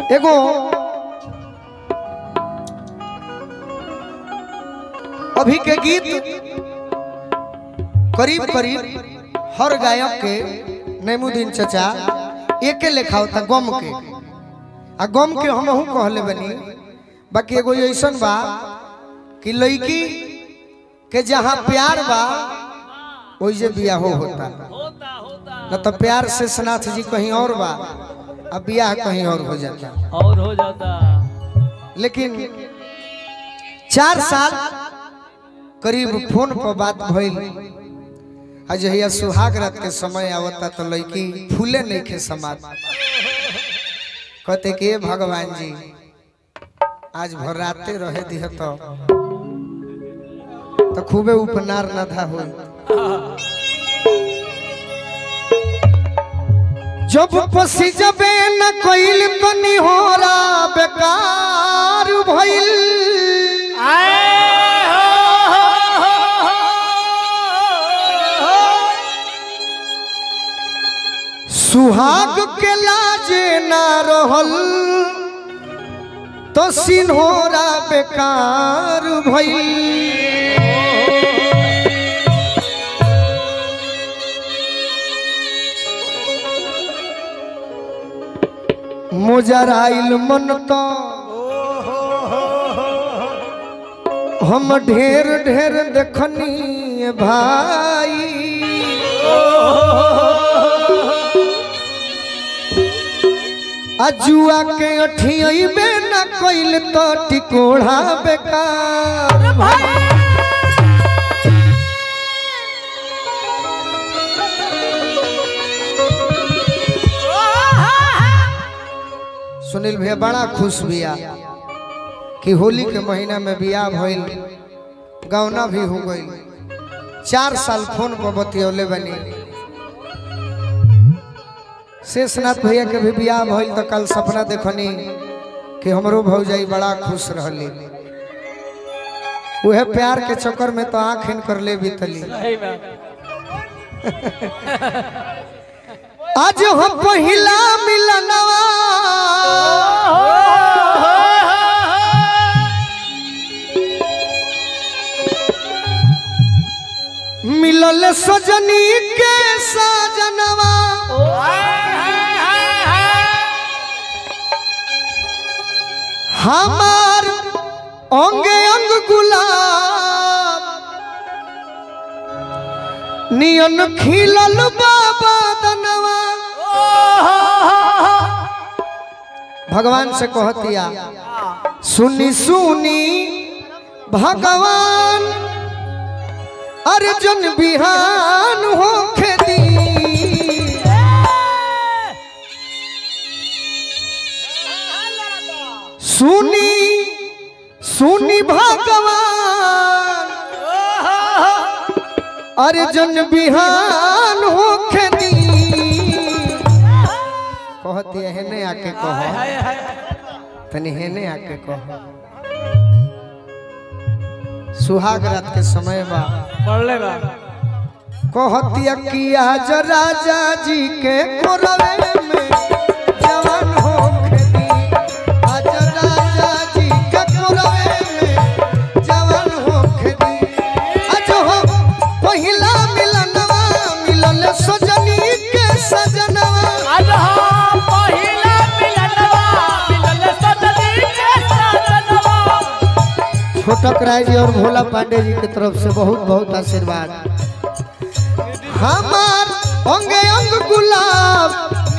एगो अभी के गीत करीब करीब हर गायक के नैमुद्दीन चचा एक लेखा होता गम के आ गम के हमहू कहले बनी। बाकी एगो ऐसन बा कि लड़की के जहाँ प्यार बा वही बियाह होता न तो प्यार से सनाथ जी कहीं और बा अब बियाह कहीं और हो जाता। लेकिन 4 साल करीब फोन पर बात भइल। अजहिया सुहाग रात के समय आवता तो लड़की फूले नहीं खे समात कहते कि भगवान जी आज भर राते रहे दिह तो खूबे उपनार न था हो। जब पसी जबे न कोइल तो निहोरा बेकार भइल। सुहाग के लाजे ना रहल तो सिन्होरा बेकार भइल। मोजराइल मन तो हम ढेर ढेर देखनी भाई। अजुआ के अठियई में न कोइल तो टिकोड़ा बेकार भाई। सुनील भैया बड़ा खुश भैया कि होली के महीना में बियाह भइल, गौना भी हो गई। 4 साल फोन पर बतियौले बनी। शेषनाथ भैया के भी बियाह भइल तो कल सपना देखनी कि हमरो भौजाई बड़ा खुश रहली। वह प्यार के चक्कर में तो आँख इन कर ले बीतली। आज हम पहिला मिलनवा मिलल सजनी के सजनवा। हमार अंगे अंग गुलाब नियन खिलल बाबा दनवा। भगवान से कहतिया सुनी सुनी भगवान अर्जुन बिहान हो खेती। सुनी सुनी भगवान अर्जुन बिहान हो खेती। कहती है हेने आके कहो तनी हेने आके कहो। सुहाग रात के समय बा कहतिया कि आज राजा जी के कोरवे में जवान हो खेती। आज राजा जी के कोरवे में जवान हो खेती। आज हो पहिला मिलनवा मिलल सजनी के सजनवा। आज हो पहिला मिलनवा मिलल सजनी के सजनवा। छोटक राय जी और भोला पांडे जी की तरफ से बहुत बहुत आशीर्वाद। हमार अंगे अंग गुलाब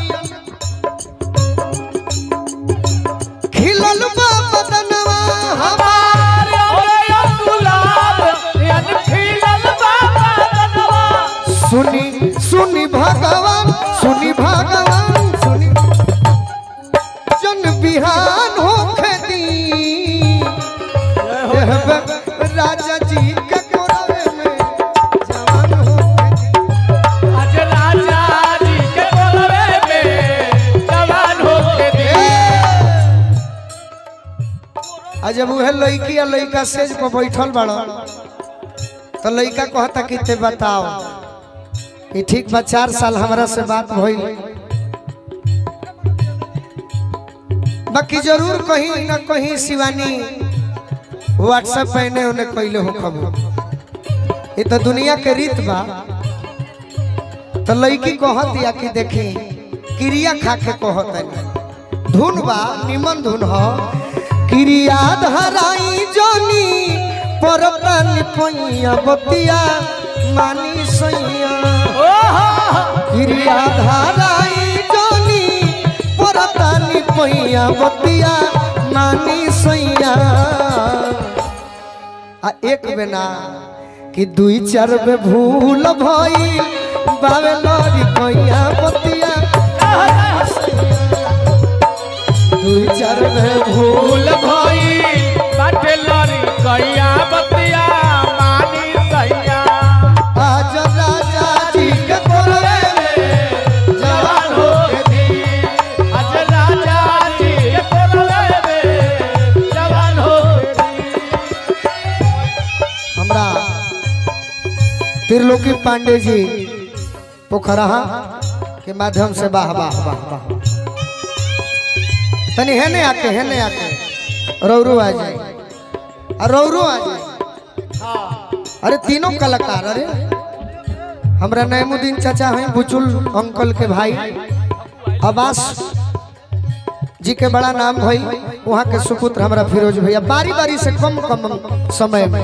खिलल बाबा दनवा। हमार अंगे अंग गुलाब नियन खिलल बाबा दनवा। सुनी सुनी भगवान सुनी भगवान सुनी जन बिहान हो खेती। राजा जी के कोरवे में जवान हो खेती। आज राजा जी के कोरवे में जवान हो खेती। आ जब वह लड़की या लड़का सेज पर बैठल बड़ा तो लड़का कहता कि ते बताओ कि ठीक बा 4 साल हमरा से बात भइल बाकी जरूर कहीं ना कहीं शिवानी व्हाट्सएप पहने उन्हें कैले हो खबो ये तो दुनिया के रीत बा। तो लड़की कहत या कि देखी क्रिया खा के कहत धुन बा निमन धुन हो क्रिया धराई जोनी परतन पैया बतिया मानी सैया क्रिया धराई जोनी परतन पैया बतिया मानी सैया आ एक बेना कि दुई चार बे भूल भई बावे लड़ी पैया बतिया दुई चार बे भूल भई बाटे लड़ी कैया बतिया मानी सैया आज राजा जी के बोलवे में जवान हो के दी आज राजा जी के बोलवे में जवान हो हमरा त्रिलोकी पांडे जी पोखरा के माध्यम से वाह वाह वाह वाह तनी हेने आके रौरू आ जाए रौरू आ जाए। अरे तीनों कलाकार अरे हमरा नईमुद्दीन चाचा हैं बुचुल अंकल के भाई अब्बास जी के बड़ा नाम भाई वहाँ के सुपुत्र हमरा फिरोज भैया बारी बारी से कम समय में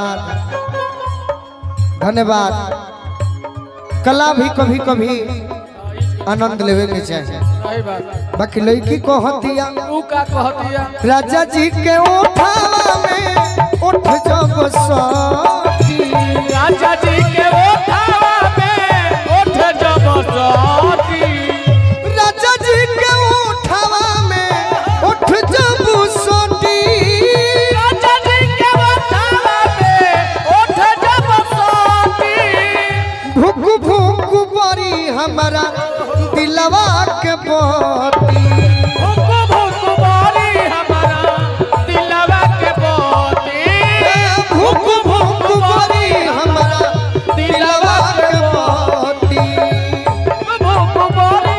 धन्यवाद धन्यवाद। कला भी कभी कभी आनंद लेवे के चाहिए। सही बात। बाकी लड़की को हतिया तू का कहतिया राजा जी के ओठावा में उठ जब सती, राजा जी के ओठावा में उठ जब सती, राजा जी के ओठावा में उठ जब सती, राजा जी के ओठावा में उठ जब सती, भूख भूख बड़ी हमारा दिलवा के पोती, भूख भूख बड़ी हमारा दिलवा के पोती, भूख भूख बड़ी हमारा दिलवा के पोती। भूख बड़ी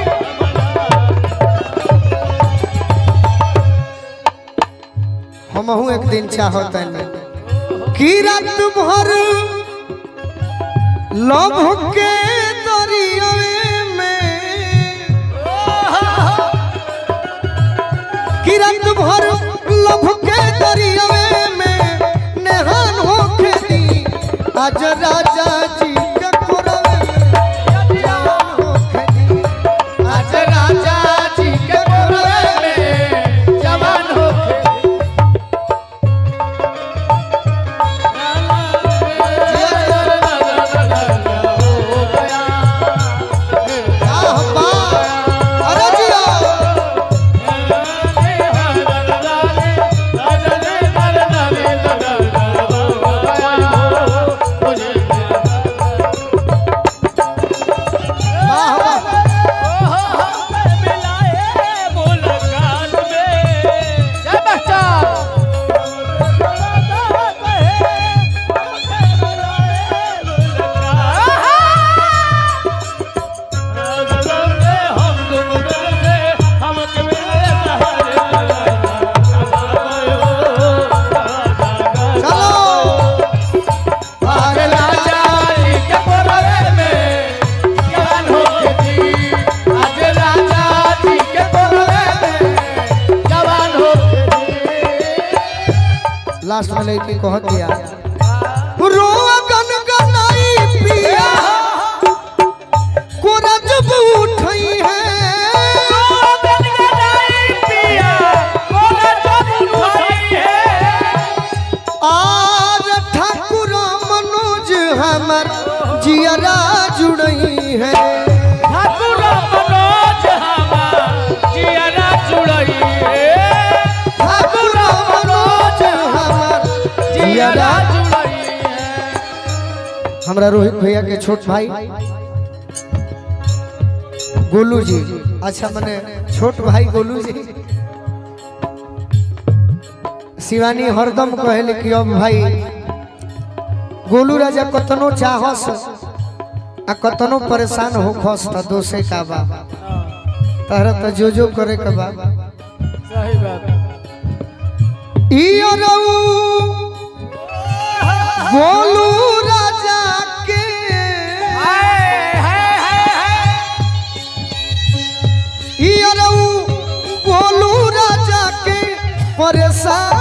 हमहू एक दिन चाहतन कि रात भर लभ के दरियावे में, कि रात भर लभ के दरियावे में नेहान होके दी आज राजा जी के कोरवे में जवान होके दी, आज राजा जी के कोरवे में जवान हो अरे जिया लास्ट में लड़की कह दिया रोआ गन गनाई पिया कोरा जब उठई है, आर ठाकुर मनोज हमर जियरा जुड़ई है, ठाकुर मनोज हमार जियरा जुड़ई है, ठाकुर मनोज हमर जियरा जुड़ई है। हमरा रोहित भैया के छोट भाई गोलू जी, अच्छा मने छोट भाई गोलू जी शिवानी हरदम कहले कि अब भाई गोलू राजा कतनो चाहस आ कतनो परेशान हो खस त दोषे का बा तारा त जो करे के बा। सही बात। ई अरऊ गोलू राजा के ई अरऊ गोलू राजा के परेशान